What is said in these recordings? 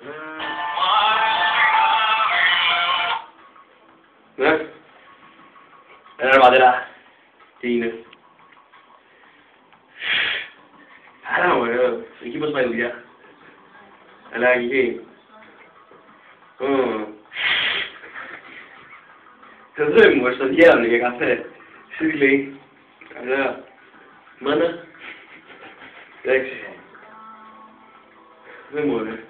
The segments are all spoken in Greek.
Ναι. Έλα ρε πατέρα. Τι είναι. Άρα μωρέ, εκεί πώς πάει η δουλειά. Έλα εκεί. Εδώ ήμουν στο διάλογο για καφέ. Εσύ τι λέει. Καλά. Μάνα. Εντάξει. Δεν μωρέ.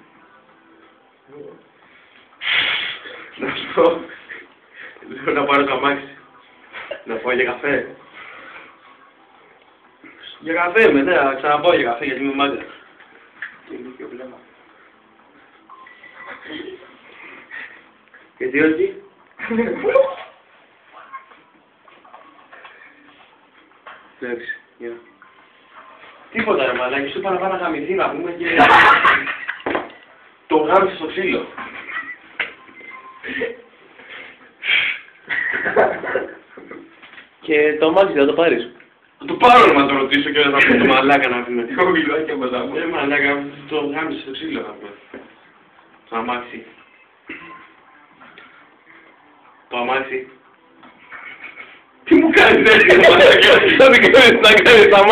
Να σου πω. Λέω να πάρω το αμάξι. Να πάω για καφέ. Για καφέ μετά, να ξαναπάω για καφέ γιατί είμαι μάγκα. Και είναι και ο βλέμμα. Γιατί όχι. Εντάξει, γεια. Τίποτα ρε μαλάκι, σου είπα να πάω να γαμηθεί να πούμε και... Το γάμισε στο ξύλο. Και το αμάξι θα το πάρεις. Θα το πάρω να το ρωτήσω και θα πω το μαλάκα να πούμε. Τι χοβιλάκι από τα μου. Μαλάκα, το γάμισε στο ξύλο να πούμε. Το αμάξι. Το αμάξι. Τι μου κάνεις έτσι, μαλάκα. Θα μην κάνεις να κάνεις αμάξι.